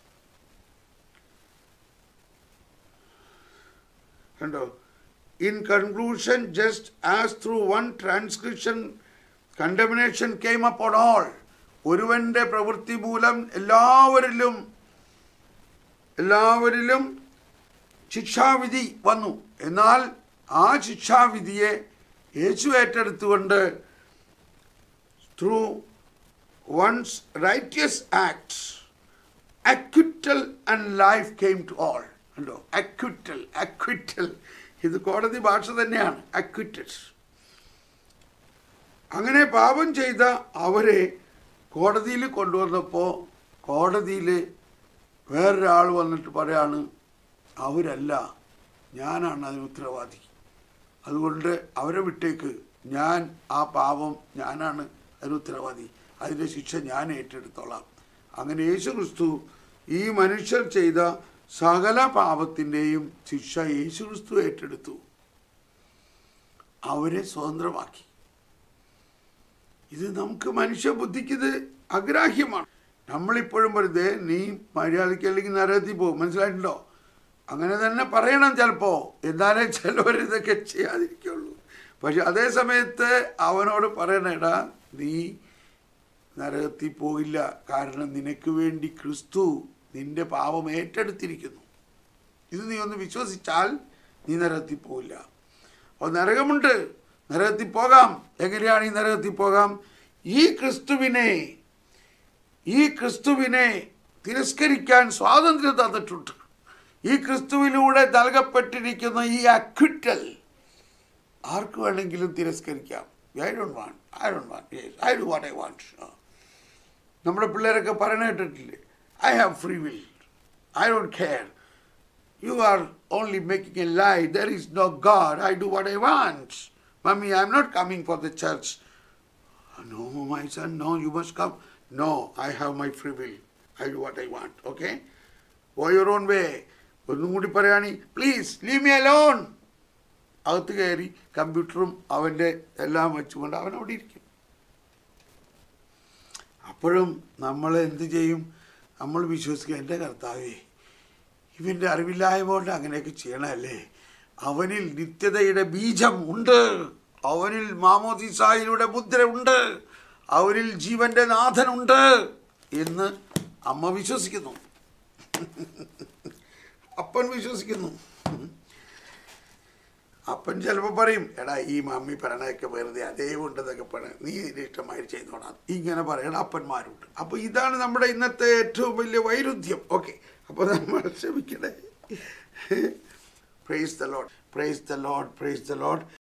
കണ്ടോ, in conclusion just as through one transgression condemnation came upon all. ഒരുവൻ്റെ പ്രവൃത്തി മൂലം എല്ലാവരിലും ശിക്ഷാവിധി വന്നു. എന്നാൽ ആ ശിക്ഷാവിധിയെ യേശു ഏറ്റെടുത്തുകൊണ്ട് through one's righteous acts acquittal and life came to all. കണ്ടോ, അക്വിറ്റൽ ഇത് കോടതി ഭാഷ തന്നെയാണ്, അക്വിറ്റഡ്. അങ്ങനെ പാപം ചെയ്ത അവരെ കോടതിയിൽ കൊണ്ടുവന്നപ്പോൾ കോടതിയിൽ വേറൊരാൾ വന്നിട്ട് പറയാണ്, അവരല്ല, ഞാനാണ് അതിന് ഉത്തരവാദി, അതുകൊണ്ട് അവരെ വിട്ടേക്ക്, ആ പാപം ഞാനാണ് അതിന് ഉത്തരവാദി, അതിൻ്റെ ശിക്ഷ ഞാൻ ഏറ്റെടുത്തോളാം. അങ്ങനെ യേശുക്രിസ്തു ഈ മനുഷ്യർ ചെയ്ത സകല പാപത്തിൻ്റെയും ശിക്ഷ യേശുക്രിസ്തു ഏറ്റെടുത്തു, അവരെ സ്വതന്ത്രമാക്കി. ഇത് നമുക്ക് മനുഷ്യബുദ്ധിക്ക് ഇത് അഗ്രാഹ്യമാണ്. നമ്മളിപ്പോഴും വെറുതെ നീ മര്യാദയ്ക്ക് അല്ലെങ്കിൽ നരകത്തിൽ പോകും, മനസ്സിലായിട്ടുണ്ടോ? അങ്ങനെ തന്നെ പറയണം ചിലപ്പോൾ, എന്നാലേ ചിലവരിതൊക്കെ ചെയ്യാതിരിക്കുള്ളൂ. പക്ഷെ അതേ സമയത്ത് അവനോട് പറയണേടാ, നീ നരകത്തിൽ പോയില്ല, കാരണം നിനക്ക് വേണ്ടി ക്രിസ്തു നിന്റെ പാപം ഏറ്റെടുത്തിരിക്കുന്നു. ഇത് നീ ഒന്ന് വിശ്വസിച്ചാൽ നീ നരകത്തിൽ പോയില്ല. അപ്പോൾ നരകമുണ്ട്, നരകത്തിൽ പോകാം. എങ്ങനെയാണ് ഈ നരകത്തിൽ പോകാം? ഈ ക്രിസ്തുവിനെ തിരസ്കരിക്കാൻ സ്വാതന്ത്ര്യം തന്നിട്ടുണ്ട്. ഈ ക്രിസ്തുവിലൂടെ നൽകപ്പെട്ടിരിക്കുന്ന ഈ അക്വിറ്റൽ ആർക്ക് വേണമെങ്കിലും തിരസ്കരിക്കാം. I don't want, yes, I do what I want. നമ്മുടെ പിള്ളേരൊക്കെ പറയണ കേട്ടിട്ടില്ലേ, I have free will, I don't care, you are only making a lie, there is no God, I do what I want. Mommy, I am not coming for the church. No, my son, no, you must come. No, I have my free will, I do what I want, okay? Go your own way. ഒന്നും കൂടി പറയുകയാണെങ്കിൽ, please leave me alone. അകത്ത് കയറി കമ്പ്യൂട്ടറും അവൻ്റെ എല്ലാം വെച്ചുകൊണ്ട് അവൻ അവിടെ ഇരിക്കും. അപ്പോഴും നമ്മൾ എന്ത് ചെയ്യും? നമ്മൾ വിശ്വസിക്കുക, എൻ്റെ കർത്താവേ, ഇവൻ്റെ അറിവില്ലായ്മ കൊണ്ട് അങ്ങനെയൊക്കെ ചെയ്യണമല്ലേ, അവനിൽ നിത്യതയുടെ ബീജം ഉണ്ട്, അവനിൽ മാമോദീസായിലൂടെ മുദ്ര ഉണ്ട്, അവരിൽ ജീവന്റെ നാഥനുണ്ട് എന്ന് അമ്മ വിശ്വസിക്കുന്നു, അപ്പൻ വിശ്വസിക്കുന്നു. അപ്പൻ ചിലപ്പോൾ പറയും, എടാ ഈ മമ്മി പറയണതൊക്കെ വെറുതെ അതേ ഉണ്ടെന്നൊക്കെ പറയണ, നീ ഇതിന് ഇഷ്ടമായി ചെയ്തോളാം, ഇങ്ങനെ പറയണ അപ്പന്മാരുണ്ട്. അപ്പോൾ ഇതാണ് നമ്മുടെ ഇന്നത്തെ ഏറ്റവും വലിയ വൈരുദ്ധ്യം. ഓക്കെ, അപ്പോൾ നമ്മൾ ക്ഷമിക്കണേ. Praise the Lord, praise the Lord, praise the Lord.